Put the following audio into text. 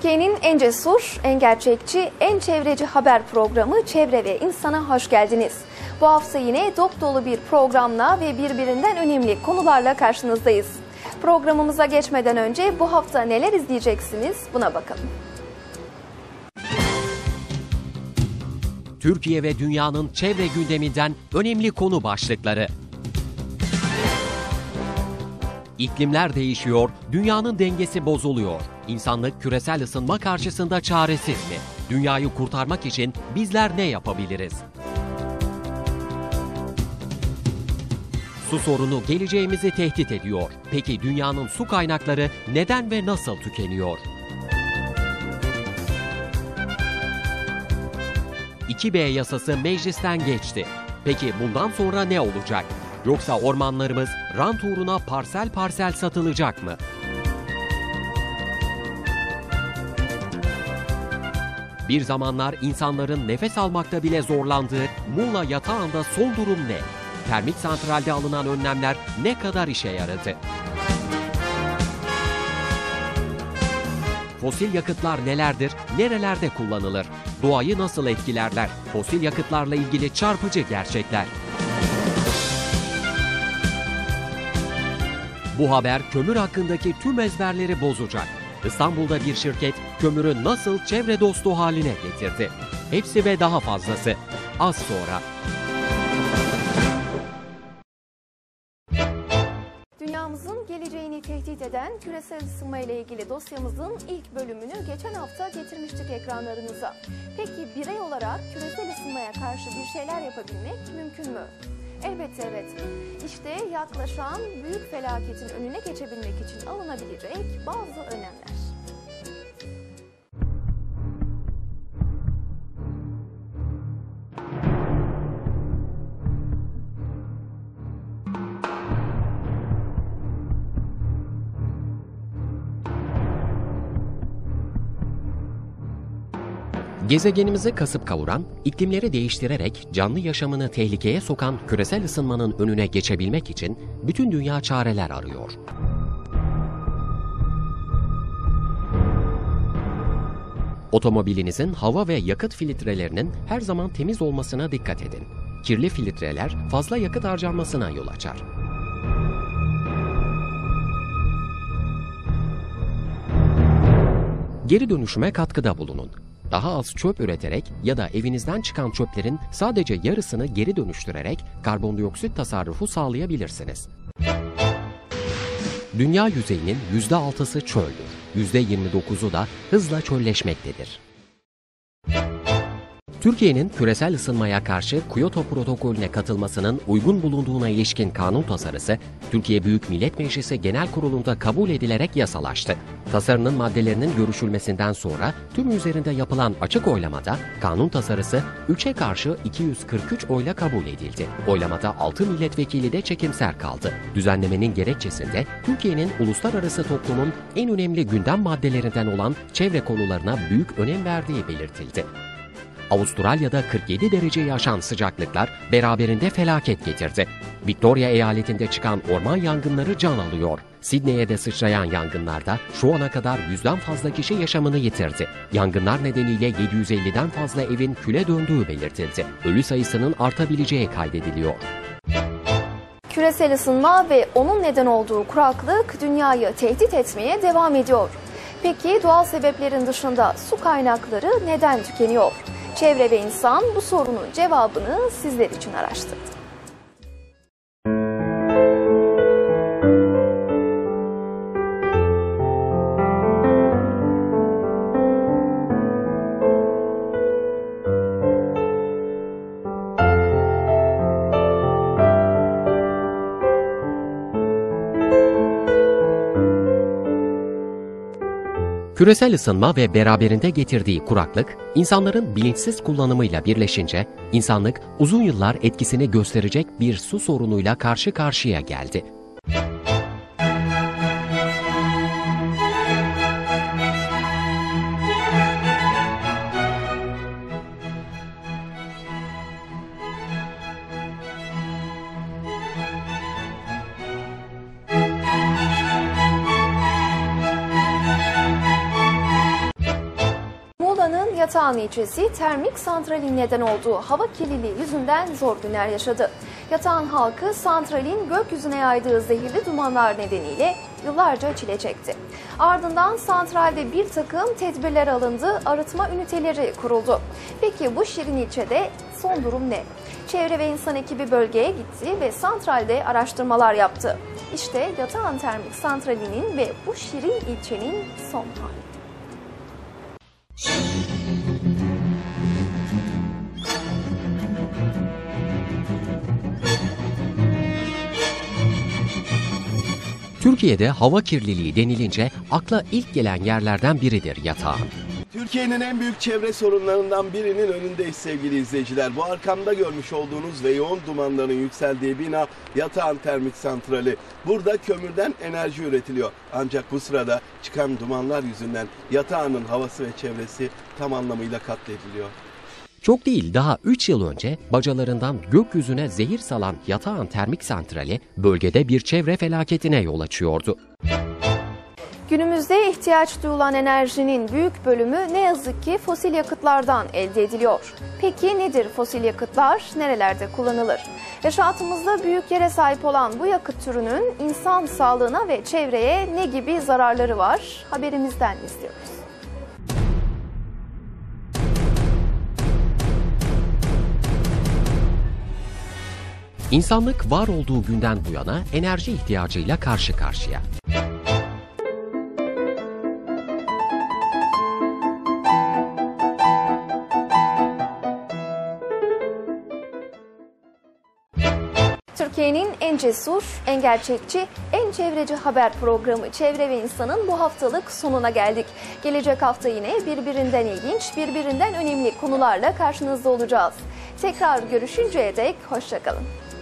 Türkiye'nin en cesur, en gerçekçi, en çevreci haber programı Çevre ve İnsan'a hoş geldiniz. Bu hafta yine dop dolu bir programla ve birbirinden önemli konularla karşınızdayız. Programımıza geçmeden önce bu hafta neler izleyeceksiniz buna bakalım. Türkiye ve dünyanın çevre gündeminden önemli konu başlıkları. İklimler değişiyor, dünyanın dengesi bozuluyor. İnsanlık küresel ısınma karşısında çaresiz mi? Dünyayı kurtarmak için bizler ne yapabiliriz? Su sorunu geleceğimizi tehdit ediyor. Peki dünyanın su kaynakları neden ve nasıl tükeniyor? 2B yasası meclisten geçti. Peki bundan sonra ne olacak? Yoksa ormanlarımız rant uğruna parsel parsel satılacak mı? Bir zamanlar insanların nefes almakta bile zorlandığı Muğla yatağında son durum ne? Termik santralde alınan önlemler ne kadar işe yaradı? Fosil yakıtlar nelerdir, nerelerde kullanılır? Doğayı nasıl etkilerler? Fosil yakıtlarla ilgili çarpıcı gerçekler. Bu haber kömür hakkındaki tüm ezberleri bozacak. İstanbul'da bir şirket kömürü nasıl çevre dostu haline getirdi? Hepsi ve daha fazlası az sonra. Dünyamızın geleceğini tehdit eden küresel ısınma ile ilgili dosyamızın ilk bölümünü geçen hafta getirmiştik ekranlarınıza. Peki birey olarak küresel ısınmaya karşı bir şeyler yapabilmek mümkün mü? Elbette evet. İşte yaklaşan büyük felaketin önüne geçebilmek için alınabilecek bazı önlemler. Gezegenimizi kasıp kavuran, iklimleri değiştirerek canlı yaşamını tehlikeye sokan küresel ısınmanın önüne geçebilmek için bütün dünya çareler arıyor. Otomobilinizin hava ve yakıt filtrelerinin her zaman temiz olmasına dikkat edin. Kirli filtreler fazla yakıt harcanmasına yol açar. Geri dönüşüme katkıda bulunun. Daha az çöp üreterek ya da evinizden çıkan çöplerin sadece yarısını geri dönüştürerek karbondioksit tasarrufu sağlayabilirsiniz. Dünya yüzeyinin %6'sı çöldür. %29'u da hızla çölleşmektedir. Türkiye'nin küresel ısınmaya karşı Kyoto Protokolü'ne katılmasının uygun bulunduğuna ilişkin kanun tasarısı, Türkiye Büyük Millet Meclisi Genel Kurulu'nda kabul edilerek yasalaştı. Tasarının maddelerinin görüşülmesinden sonra tüm üzerinde yapılan açık oylamada kanun tasarısı 3'e karşı 243 oyla kabul edildi. Oylamada 6 milletvekili de çekimser kaldı. Düzenlemenin gerekçesinde Türkiye'nin uluslararası toplumun en önemli gündem maddelerinden olan çevre konularına büyük önem verdiği belirtildi. Avustralya'da 47 dereceyi aşan sıcaklıklar beraberinde felaket getirdi. Victoria eyaletinde çıkan orman yangınları can alıyor. Sydney'e de sıçrayan yangınlarda şu ana kadar 100'den fazla kişi yaşamını yitirdi. Yangınlar nedeniyle 750'den fazla evin küle döndüğü belirtildi. Ölü sayısının artabileceği kaydediliyor. Küresel ısınma ve onun neden olduğu kuraklık dünyayı tehdit etmeye devam ediyor. Peki doğal sebeplerin dışında su kaynakları neden tükeniyor? Çevre ve İnsan bu sorunun cevabını sizler için araştırdı. Küresel ısınma ve beraberinde getirdiği kuraklık, insanların bilinçsiz kullanımıyla birleşince, insanlık uzun yıllar etkisini gösterecek bir su sorunuyla karşı karşıya geldi. Yatağan ilçesi termik santralin neden olduğu hava kirliliği yüzünden zor günler yaşadı. Yatağan halkı santralin gökyüzüne yaydığı zehirli dumanlar nedeniyle yıllarca çile çekti. Ardından santralde bir takım tedbirler alındı, arıtma üniteleri kuruldu. Peki bu şirin ilçede son durum ne? Çevre ve İnsan ekibi bölgeye gitti ve santralde araştırmalar yaptı. İşte Yatağan Termik Santrali'nin ve bu şirin ilçenin son hali. Türkiye'de hava kirliliği denilince akla ilk gelen yerlerden biridir Yatağan. Türkiye'nin en büyük çevre sorunlarından birinin önündeyiz sevgili izleyiciler. Bu arkamda görmüş olduğunuz ve yoğun dumanların yükseldiği bina Yatağan Termik Santrali. Burada kömürden enerji üretiliyor. Ancak bu sırada çıkan dumanlar yüzünden Yatağan'ın havası ve çevresi tam anlamıyla katlediliyor. Çok değil, daha 3 yıl önce bacalarından gökyüzüne zehir salan Yatağan Termik Santrali bölgede bir çevre felaketine yol açıyordu. Günümüzde ihtiyaç duyulan enerjinin büyük bölümü ne yazık ki fosil yakıtlardan elde ediliyor. Peki nedir fosil yakıtlar? Nerelerde kullanılır? Yaşantımızda büyük yere sahip olan bu yakıt türünün insan sağlığına ve çevreye ne gibi zararları var? Haberimizden izliyoruz. İnsanlık var olduğu günden bu yana enerji ihtiyacıyla karşı karşıya. Türkiye'nin en cesur, en gerçekçi, en çevreci haber programı Çevre ve İnsan'ın bu haftalık sonuna geldik. Gelecek hafta yine birbirinden ilginç, birbirinden önemli konularla karşınızda olacağız. Tekrar görüşünceye dek hoşça kalın.